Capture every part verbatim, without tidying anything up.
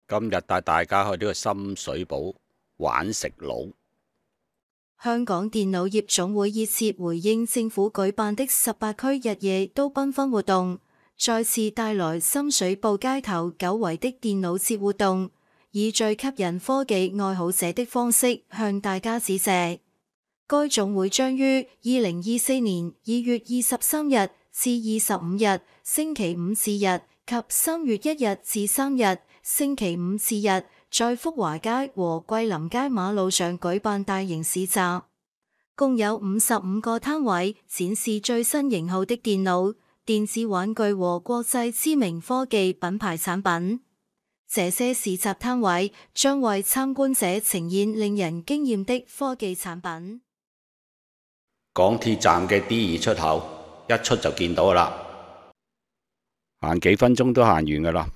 今日帶大家去呢個深水埗玩食佬。 香港電腦業總會熱切回應政府舉辦的十八區日夜都繽紛活動，再次帶來深水埗街頭久違的電腦節活動，以最吸引科技愛好者的方式向大家致謝。該總會將於二零二四年二月二十三日至二十五日星期五至日及三月一日至三日星期五至日，在福華街和桂林街馬路上舉辦大型市集，共有五十五個攤位展示最新型號的電腦、電子玩具和國際知名科技品牌產品。這些市集攤位將為參觀者呈現令人驚豔的科技產品。 港鐵站嘅 D 二出口一出就見到㗎喇，行幾分鐘都行完㗎喇。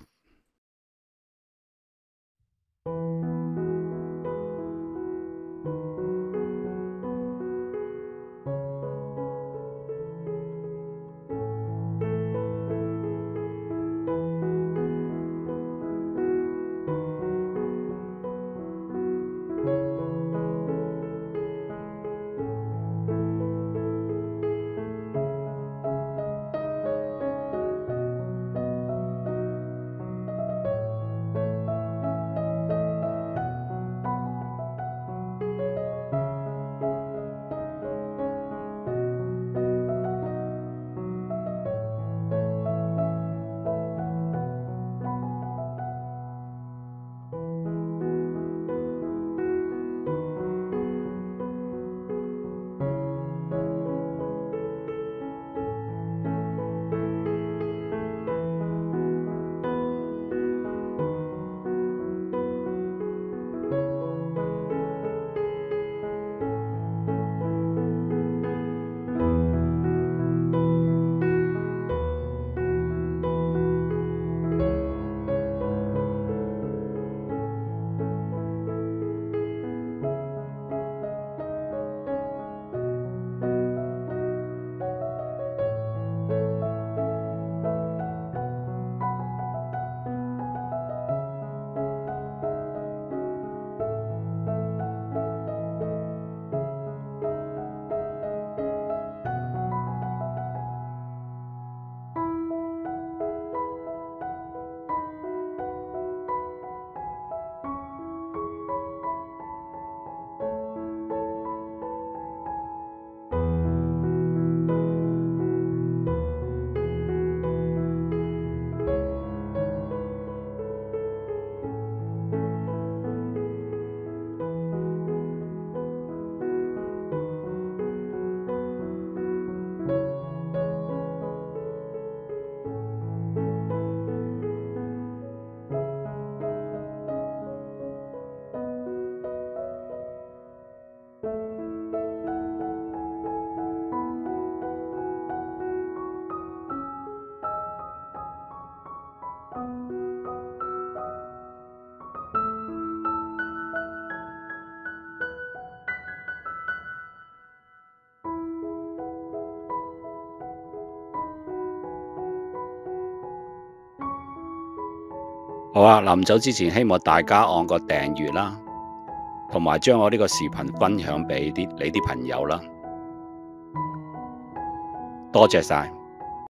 好啊！臨走之前，希望大家按個訂閱啦，同埋將我呢個視頻分享俾啲你啲朋友啦。多謝晒。